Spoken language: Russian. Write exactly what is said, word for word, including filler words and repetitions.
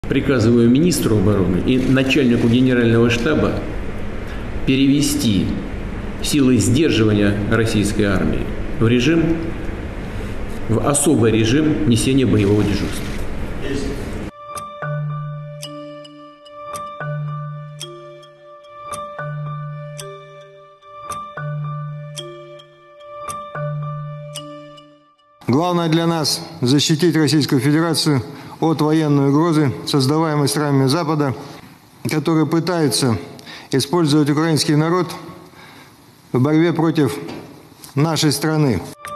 Приказываю министру обороны и начальнику генерального штаба перевести силы сдерживания российской армии в режим, в особый режим несения боевого дежурства. Главное для нас – защитить Российскую Федерацию от военной угрозы, создаваемой странами Запада, которые пытаются использовать украинский народ в борьбе против нашей страны.